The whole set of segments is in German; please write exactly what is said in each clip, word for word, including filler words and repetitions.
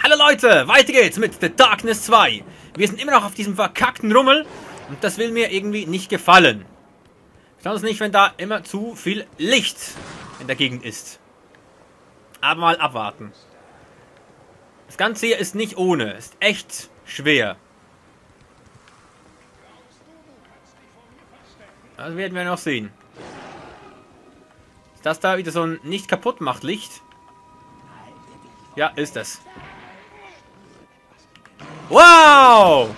Hallo Leute, weiter geht's mit The Darkness zwei. Wir sind immer noch auf diesem verkackten Rummel und das will mir irgendwie nicht gefallen. Besonders nicht, wenn da immer zu viel Licht in der Gegend ist. Aber mal abwarten. Das Ganze hier ist nicht ohne, ist echt schwer. Das werden wir noch sehen. Ist das da wieder so ein nicht kaputt macht Licht? Ja, ist es. Wow!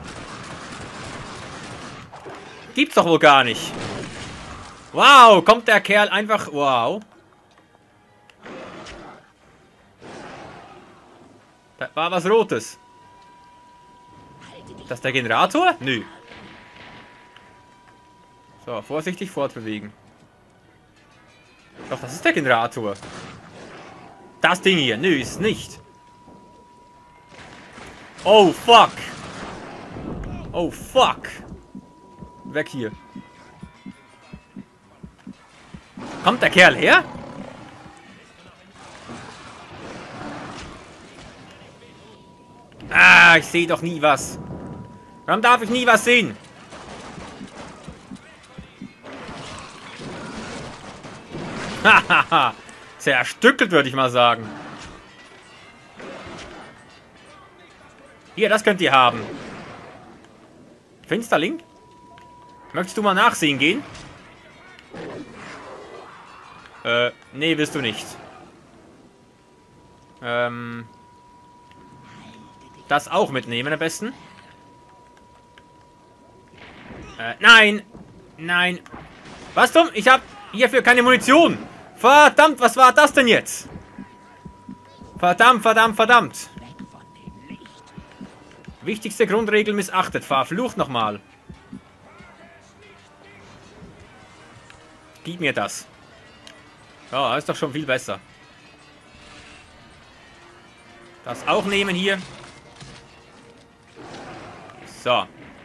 Gibt's doch wohl gar nicht. Wow, kommt der Kerl einfach... Wow. Da war was Rotes. Ist das der Generator? Nö. So, vorsichtig fortbewegen. Doch, das ist der Generator. Das Ding hier. Nö, ist es nicht. Oh, fuck. Oh, fuck. Weg hier. Kommt der Kerl her? Ah, ich sehe doch nie was. Warum darf ich nie was sehen? Hahaha. Zerstückelt, würde ich mal sagen. Hier, das könnt ihr haben. Finsterling? Möchtest du mal nachsehen gehen? Äh, nee, willst du nicht. Ähm... Das auch mitnehmen am besten. Äh, nein! Nein! Was zum? Ich hab hierfür keine Munition! Verdammt, was war das denn jetzt? Verdammt, verdammt, verdammt! Wichtigste Grundregel missachtet. Verflucht nochmal. Gib mir das. Ja, ist doch schon viel besser. Das auch nehmen hier. So.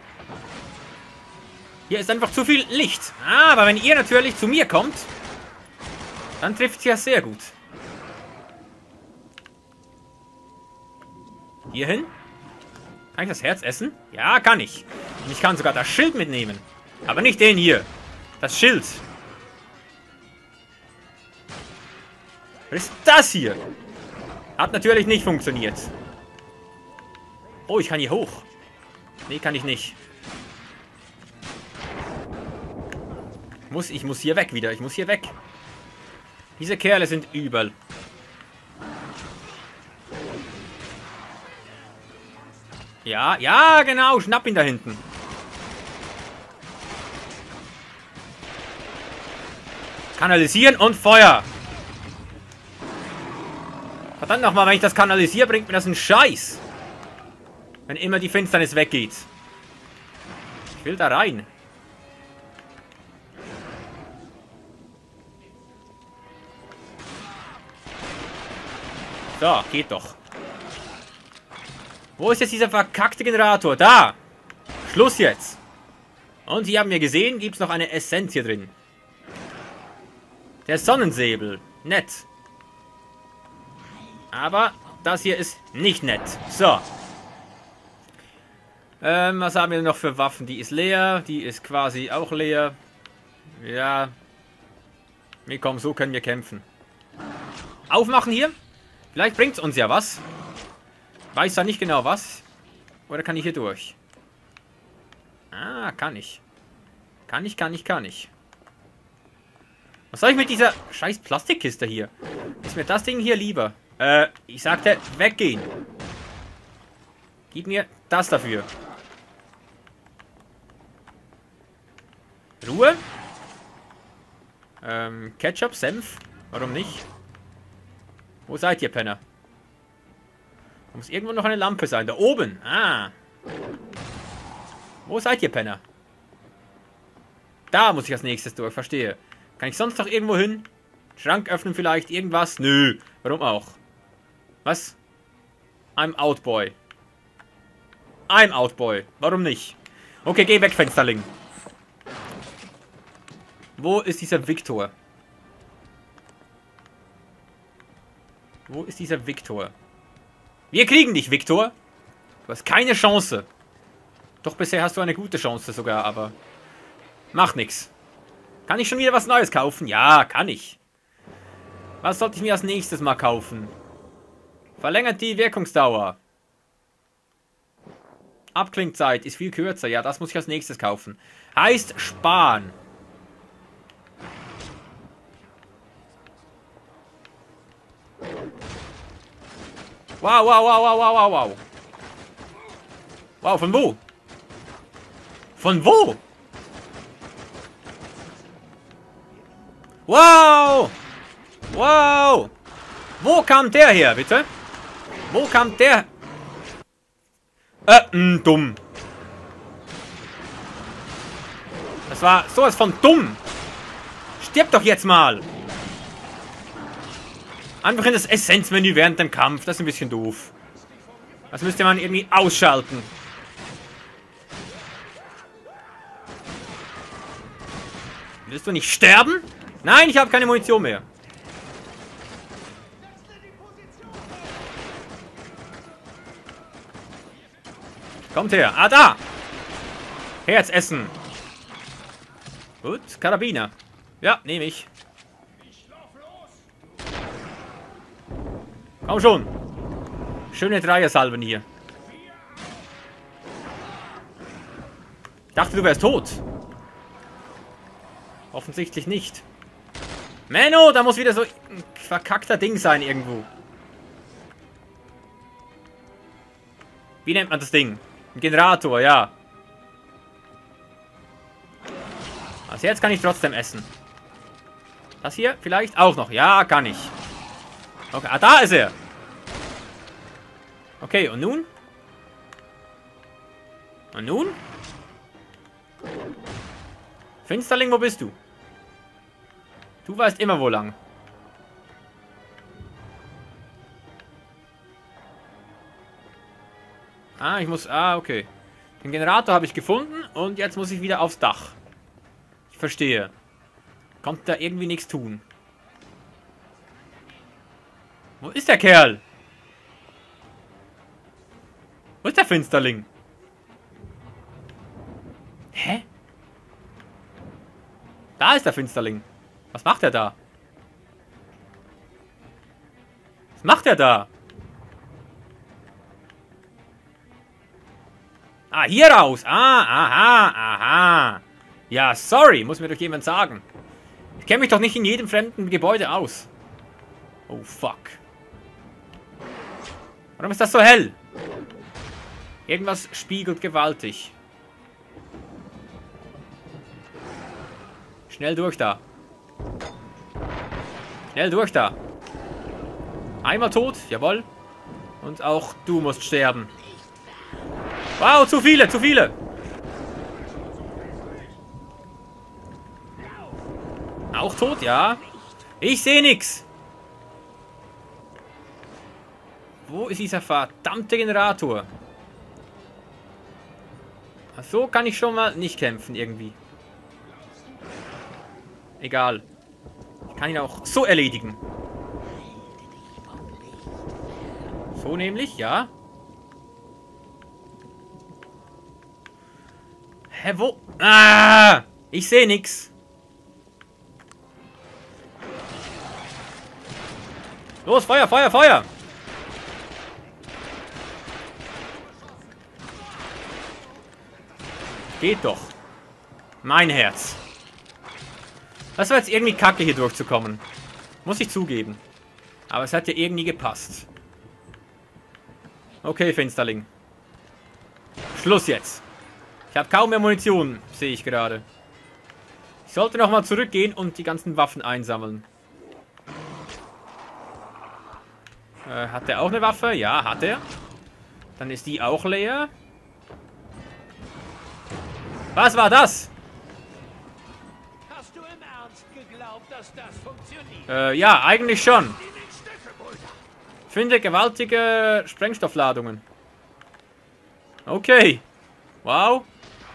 Hier ist einfach zu viel Licht. Aber wenn ihr natürlich zu mir kommt, dann trifft es ja sehr gut. Hier hin. Kann ich das Herz essen? Ja, kann ich. Und ich kann sogar das Schild mitnehmen. Aber nicht den hier. Das Schild. Was ist das hier? Hat natürlich nicht funktioniert. Oh, ich kann hier hoch. Nee, kann ich nicht. Muss, ich muss hier weg wieder. Ich muss hier weg. Diese Kerle sind übel. Ja, ja, genau. Schnapp ihn da hinten. Kanalisieren und Feuer. Verdammt nochmal, wenn ich das kanalisiere, bringt mir das einen Scheiß. Wenn immer die Finsternis weggeht. Ich will da rein. So, geht doch. Wo ist jetzt dieser verkackte Generator? Da! Schluss jetzt! Und hier haben wir gesehen, gibt es noch eine Essenz hier drin. Der Sonnensäbel. Nett. Aber das hier ist nicht nett. So. Ähm, was haben wir noch für Waffen? Die ist leer. Die ist quasi auch leer. Ja. Nee, komm, so können wir kämpfen. Aufmachen hier. Vielleicht bringt es uns ja was. Weiß da nicht genau was. Oder kann ich hier durch? Ah, kann ich. Kann ich, kann ich, kann ich. Was soll ich mit dieser scheiß Plastikkiste hier? Ist mir das Ding hier lieber? Äh, ich sagte, weggehen. Gib mir das dafür. Ruhe. Ähm, Ketchup, Senf. Warum nicht? Wo seid ihr, Penner? Da muss irgendwo noch eine Lampe sein. Da oben. Ah. Wo seid ihr, Penner? Da muss ich als nächstes durch. Verstehe. Kann ich sonst noch irgendwo hin? Schrank öffnen vielleicht? Irgendwas? Nö. Warum auch? Was? I'm out, boy. I'm out, boy. Warum nicht? Okay, geh weg, Fensterling. Wo ist dieser Viktor? Wo ist dieser Viktor? Wir kriegen dich, Viktor. Du hast keine Chance. Doch bisher hast du eine gute Chance sogar, aber... Macht nix. Kann ich schon wieder was Neues kaufen? Ja, kann ich. Was sollte ich mir als nächstes mal kaufen? Verlängert die Wirkungsdauer. Abklingzeit ist viel kürzer. Ja, das muss ich als nächstes kaufen. Heißt sparen. Wow, wow, wow, wow, wow, wow, wow. Wow, von wo? Von wo? Wow! Wow! Wo kam der her, bitte? Wo kam der? Äh, mh, dumm. Das war sowas von dumm. Stirb doch jetzt mal. Einfach in das Essenzmenü während dem Kampf. Das ist ein bisschen doof. Das müsste man irgendwie ausschalten. Willst du nicht sterben? Nein, ich habe keine Munition mehr. Kommt her. Ah, da. Herz essen. Gut, Karabiner. Ja, nehme ich. Komm schon. Schöne Dreiersalven hier. Ich dachte, du wärst tot. Offensichtlich nicht. Menno, da muss wieder so ein verkackter Ding sein irgendwo. Wie nennt man das Ding? Ein Generator, ja. Also jetzt kann ich trotzdem essen. Das hier vielleicht auch noch. Ja, kann ich. Okay, ah, da ist er. Okay, und nun? Und nun? Finsterling, wo bist du? Du weißt immer wo lang. Ah, ich muss... Ah, okay. Den Generator habe ich gefunden und jetzt muss ich wieder aufs Dach. Ich verstehe. Konnte da irgendwie nichts tun. Wo ist der Kerl? Wo ist der Finsterling? Hä? Da ist der Finsterling. Was macht er da? Was macht er da? Ah, hier raus. Ah, aha, aha. Ja, sorry, muss mir doch jemand sagen. Ich kenne mich doch nicht in jedem fremden Gebäude aus. Oh, fuck. Warum ist das so hell? Irgendwas spiegelt gewaltig. Schnell durch da. Schnell durch da. Einmal tot, jawohl. Und auch du musst sterben. Wow, zu viele, zu viele. Auch tot, ja. Ich sehe nichts. Wo ist dieser verdammte Generator? So kann ich schon mal nicht kämpfen, irgendwie. Egal. Ich kann ihn auch so erledigen. So nämlich, ja. Hä, wo? Ah! Ich sehe nichts. Los, Feuer, Feuer, Feuer! Geht doch. Mein Herz. Das war jetzt irgendwie kacke, hier durchzukommen. Muss ich zugeben. Aber es hat ja irgendwie gepasst. Okay, Finsterling. Schluss jetzt. Ich habe kaum mehr Munition, sehe ich gerade. Ich sollte nochmal zurückgehen und die ganzen Waffen einsammeln. Äh, hat der auch eine Waffe? Ja, hat er. Dann ist die auch leer. Was war das? Hast du im Ernst geglaubt, dass das funktioniert? Äh, ja, eigentlich schon. Finde gewaltige Sprengstoffladungen. Okay. Wow.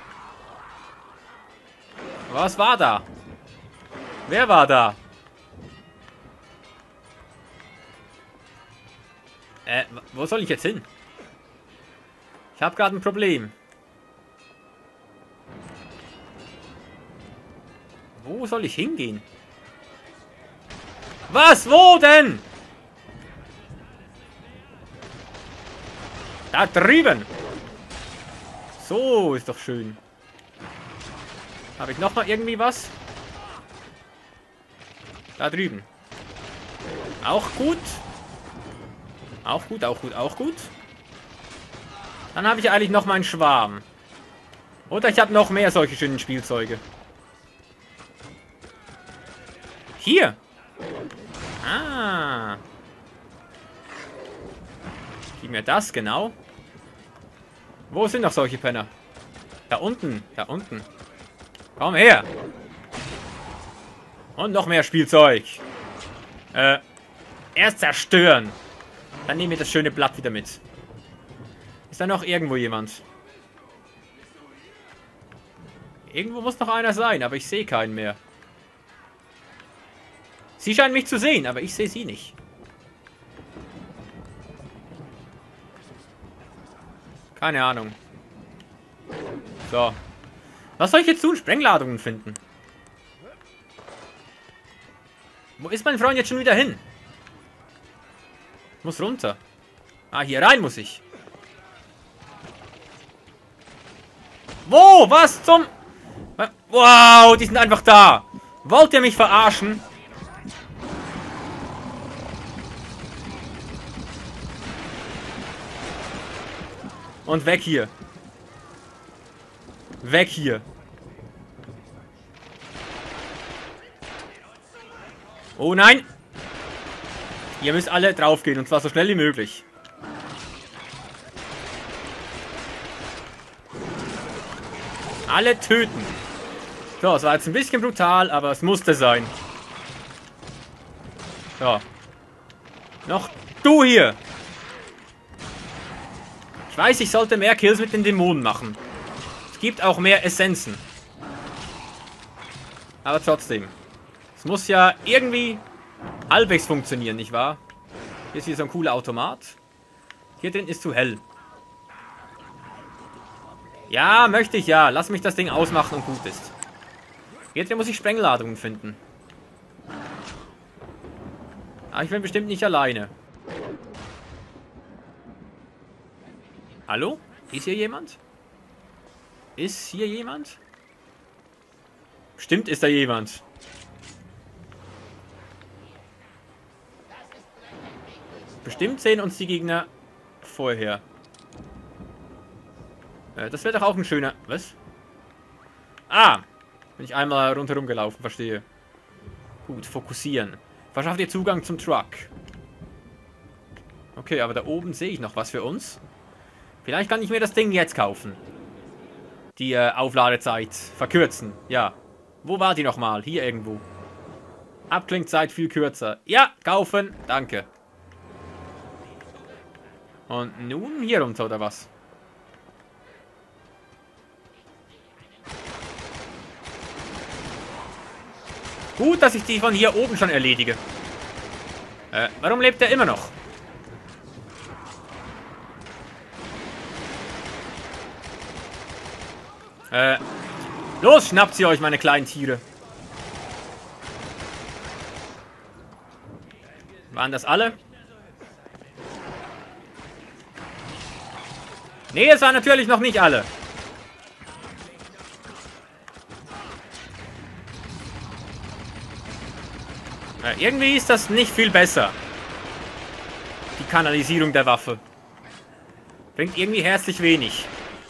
Was war da? Wer war da? Äh, wo soll ich jetzt hin? Ich habe gerade ein Problem. Wo soll ich hingehen? Was? Wo denn? Da drüben. So, ist doch schön. Habe ich noch mal irgendwie was? Da drüben. Auch gut. Auch gut, auch gut, auch gut. Dann habe ich eigentlich noch meinen Schwarm. Oder ich habe noch mehr solche schönen Spielzeuge. Hier. Ah. Gib mir das, genau. Wo sind noch solche Penner? Da unten, da unten. Komm her. Und noch mehr Spielzeug. Äh, erst zerstören. Dann nehmen wir das schöne Blatt wieder mit. Ist da noch irgendwo jemand? Irgendwo muss noch einer sein, aber ich sehe keinen mehr. Sie scheinen mich zu sehen, aber ich sehe sie nicht. Keine Ahnung. So. Was soll ich jetzt tun? Sprengladungen finden. Wo ist mein Freund jetzt schon wieder hin? Ich muss runter. Ah, hier rein muss ich. Wo? Was zum... Wow, die sind einfach da. Wollt ihr mich verarschen? Und weg hier. Weg hier. Oh nein. Ihr müsst alle draufgehen und zwar so schnell wie möglich. Alle töten. So, es war jetzt ein bisschen brutal, aber es musste sein. So. Noch du hier. Ich weiß, ich sollte mehr Kills mit den Dämonen machen. Es gibt auch mehr Essenzen. Aber trotzdem. Es muss ja irgendwie halbwegs funktionieren, nicht wahr? Hier ist hier so ein cooler Automat. Hier drin ist zu hell. Ja, möchte ich ja. Lass mich das Ding ausmachen und gut ist. Hier drin muss ich Sprengladungen finden. Aber ich bin bestimmt nicht alleine. Hallo? Ist hier jemand? Ist hier jemand? Bestimmt ist da jemand. Bestimmt sehen uns die Gegner vorher. Äh, das wäre doch auch ein schöner... Was? Ah! Bin ich einmal rundherum gelaufen, verstehe. Gut, fokussieren. Verschafft ihr Zugang zum Truck. Okay, aber da oben sehe ich noch was für uns. Vielleicht kann ich mir das Ding jetzt kaufen. Die äh, Aufladezeit verkürzen. Ja. Wo war die nochmal? Hier irgendwo. Abklingzeit viel kürzer. Ja, kaufen. Danke. Und nun hier runter, oder was? Gut, dass ich die von hier oben schon erledige. Äh, warum lebt er immer noch? Äh, los, schnappt sie euch, meine kleinen Tiere. Waren das alle? Nee, es waren natürlich noch nicht alle. Äh, irgendwie ist das nicht viel besser. Die Kanalisierung der Waffe. Bringt irgendwie herzlich wenig.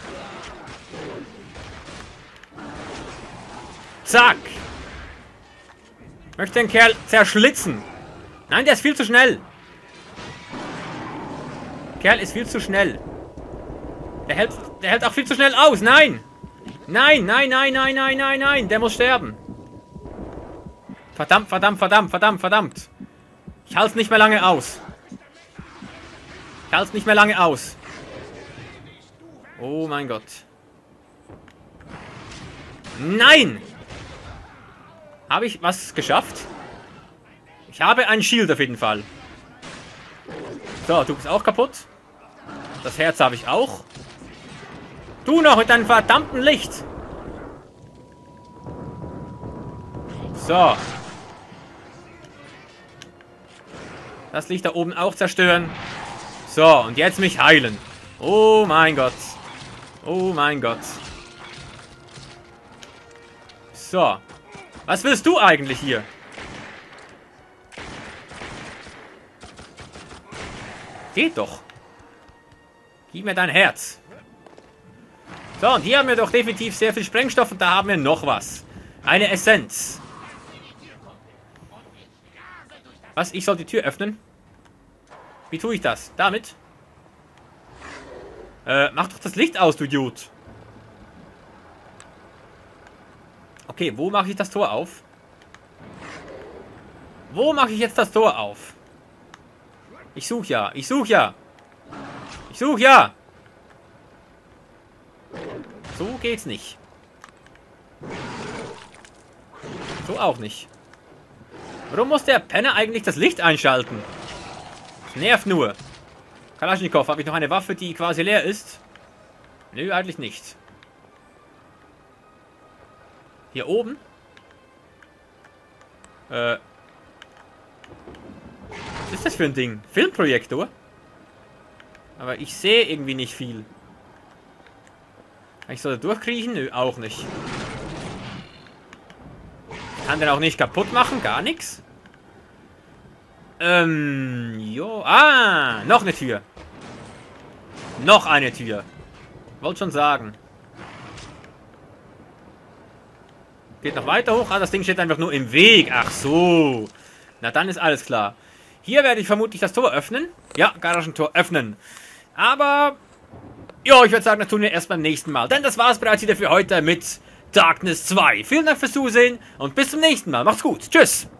Zack! Ich möchte den Kerl zerschlitzen. Nein, der ist viel zu schnell. Der Kerl ist viel zu schnell. Der hält, der hält auch viel zu schnell aus. Nein! Nein, nein, nein, nein, nein, nein, nein. Der muss sterben. Verdammt, verdammt, verdammt, verdammt, verdammt. Ich halte es nicht mehr lange aus. Ich halte es nicht mehr lange aus. Oh mein Gott. Nein! Habe ich was geschafft? Ich habe ein Shield auf jeden Fall. So, du bist auch kaputt. Das Herz habe ich auch. Du noch mit deinem verdammten Licht. So. Das Licht da oben auch zerstören. So, und jetzt mich heilen. Oh mein Gott. Oh mein Gott. So. Was willst du eigentlich hier? Geht doch. Gib mir dein Herz. So, und hier haben wir doch definitiv sehr viel Sprengstoff und da haben wir noch was. Eine Essenz. Was? Ich soll die Tür öffnen? Wie tue ich das? Damit? Äh, mach doch das Licht aus, du Idiot. Okay, wo mache ich das Tor auf? Wo mache ich jetzt das Tor auf? Ich suche ja, ich suche ja. Ich suche ja. So geht's nicht. So auch nicht. Warum muss der Penner eigentlich das Licht einschalten? Das nervt nur. Kalaschnikow, habe ich noch eine Waffe, die quasi leer ist? Nö, eigentlich nicht. Hier oben? Äh. Was ist das für ein Ding? Filmprojektor? Aber ich sehe irgendwie nicht viel. Ich soll da durchkriechen? Nö, auch nicht. Ich kann den auch nicht kaputt machen, gar nichts. Ähm, jo. Ah, noch eine Tür. Noch eine Tür. Wollte schon sagen. Geht noch weiter hoch. Ah, das Ding steht einfach nur im Weg. Ach so. Na, dann ist alles klar. Hier werde ich vermutlich das Tor öffnen. Ja, Garagentor öffnen. Aber, ja, ich würde sagen, das tun wir erst beim nächsten Mal. Denn das war es bereits wieder für heute mit Darkness zwei. Vielen Dank fürs Zusehen und bis zum nächsten Mal. Macht's gut. Tschüss.